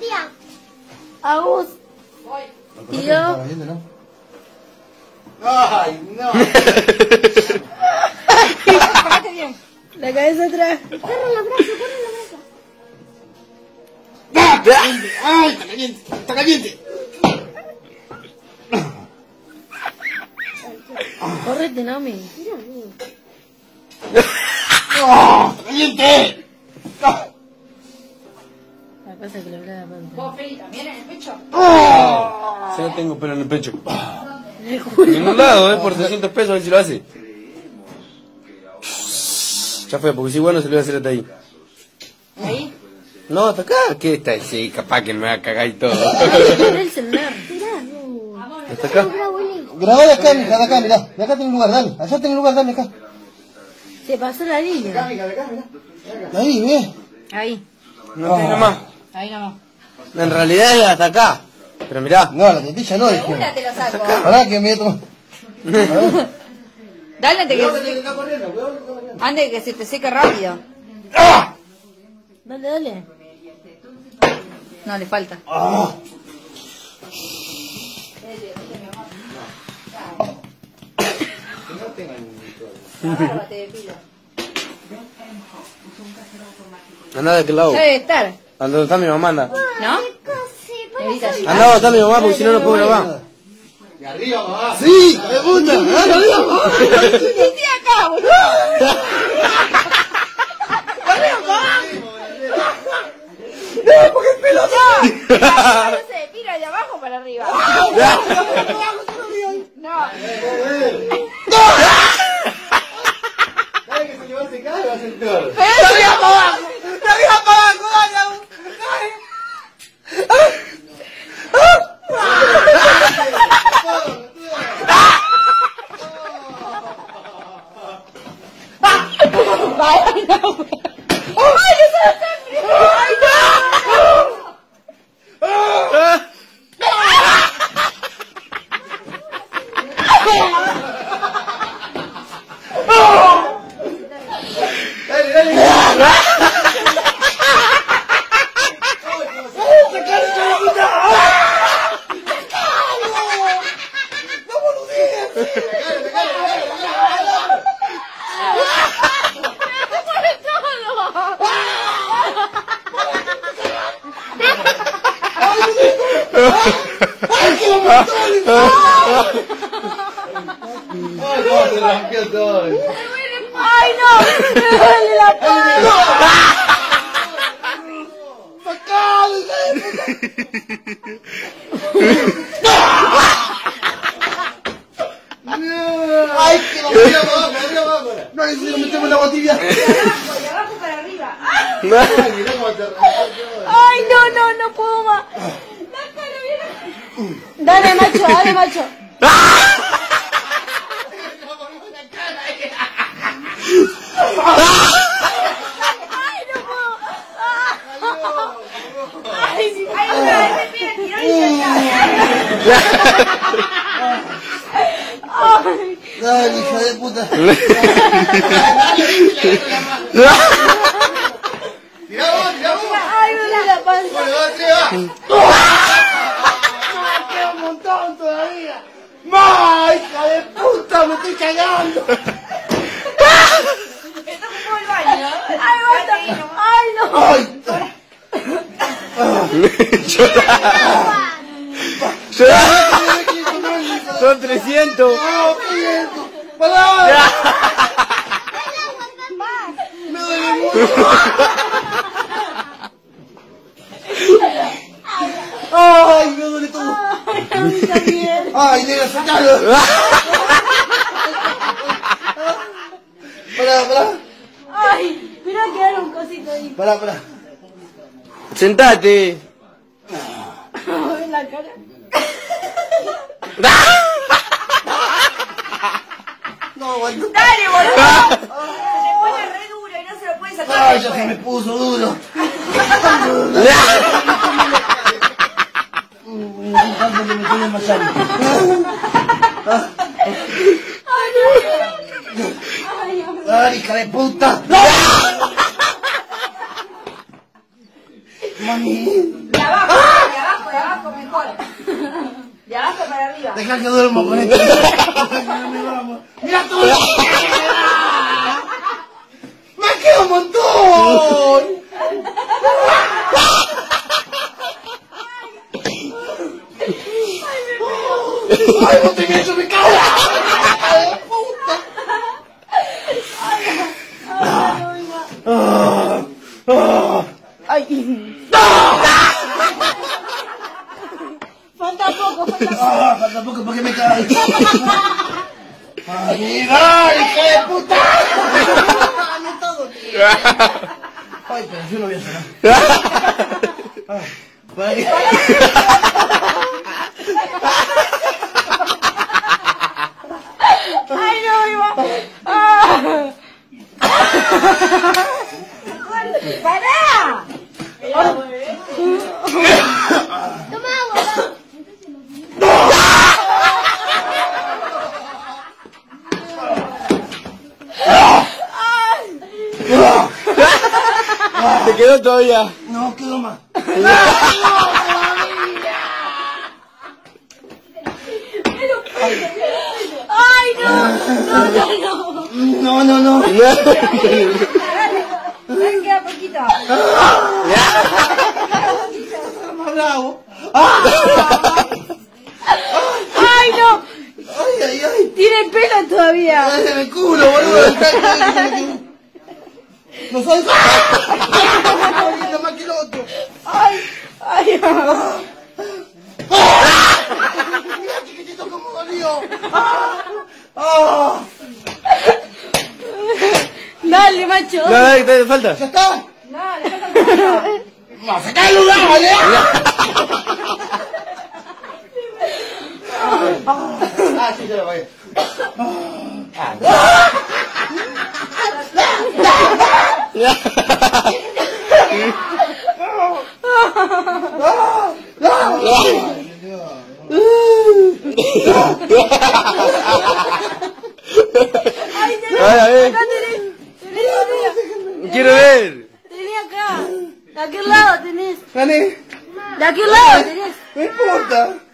tía. Agus. Tío. ¡Ay, no! Párate bien. La cabeza atrás. Corre el abrazo, corre el abrazo. ¡Ah! ¡Ay, está caliente! ¡Está caliente! Córrete, Nami. ¡Oh! ¡Está caliente! La cosa que le hablaba la panza. ¿Vos, Feli, también en el pecho? ¡Oh! Sí, no tengo pelo en el pecho. En un lado, por 300 pesos, a ver si lo hace. Ya fue, porque si bueno se lo voy a hacer hasta ahí. ¿Ahí? No, hasta acá. ¿Qué está? Sí, capaz que me va a cagar y todo. Agarré el celular. Hasta acá. Grabá de acá, mija, de acá, mirá. De acá tengo lugar, dale. Allá tengo lugar, dale acá. Se pasó la línea. Mija, de acá, mirá. Ahí, ve. Ahí. No tengo más. Ahí nomás. En realidad es hasta acá. Pero mirá. No, la tetilla no, De dije. una te lo saco. Pará que me tomo. Dale antes antes que se te seque rápido. Dale, dale. No, le falta. ¡Ah! Agárrate de pila. Andá de aquel lado. Debe estar, Anda donde está mi mamá, anda. ¿no? Evita así. Anda donde está mi mamá, porque si no, no puedo grabar. ¡De arriba, mamá! ¡Sí! ¡De puta! ¡De arriba, mamá! Estoy acá, boludo. ¡No, porque es pelota! No se tira de abajo para arriba. No. ¿Sabes que se levante acá y va a ser peor? Pero de arriba para abajo. ¡De arriba para abajo, dale! Ay, no. Ay, eso no está frío. Ay, no. ¡Dale, dale! ¡Ay, qué montón! ¡Ay, cómo se rompió todo! Ay, no. Me duele la panza. ¡Sacalo, hija de puta! ¡Ay, que lo voy a abajo! ¡No, si lo metemos en la botella! De abajo para arriba. ¡Ay, mirá cómo te rompió todo! Ay, no, no, no puedo más. La cara, mira. Dale, macho, dale, macho. Ay, no puedo. Ay, ay, una vez me pega tirón y ya está. ¡Dale, hija de puta! ¡Tirá vos, tirá vos! Ay, me duele la panza. ¡Bueno, va, ¡queda un montón todavía! ¡Ma, hija de puta! ¡Me estoy cagando! Esto como el baño. Ay, basta. Ay, no. ¡Ay! Son 300. ¡No, quieto! ¡Pará! ¡Me duele mucho! ¡Ay, me duele todo! ¡Ay, negra, sacalo! Pará. Ay, mira quedar un cosito ahí. Pará. Sentate. Ay, la cara. No, aguanto. Dale, boludo. Se pone re duro y no se lo puede sacar. ¡Ay, ya se me puso duro! Tanto que me estoy desmayando. ¡Ay, hija de puta! ¡Mami! abajo mejor. De abajo para arriba. Deja que duermo con esto. ¡Mira todo! ¡Me queda un montón! ¡Ay, vos te hecho mi cara! ¡Ay, puta! Ay. Falta poco. Falta poco porque me cae. ¡Amiga, hija de puta! ¡Dame todo, tío! Ay, pero yo no voy a cenar. Ay, no, Iba. ¡Pará! Toma agua. Te quedó todavía. No, quedó más. Ay, no. No. Ven, queda poquito. Más bravo. Ay, no. Ay. Tiene pelo todavía. Ay, en el culo, boludo. No soy. No más que el otro. Ay. Mira, chiquitito, cómo dolió. Dale, macho. Dale, te falta. ¿Ya está? No, le falta un poquito. ¡No, sacá el lugar, ¿vale? Sí, se lo voy. Ay, Acá tenés. quiero ver. Tenés acá. De aquel lado tenés. Gané. De aquel lado tenés. No importa.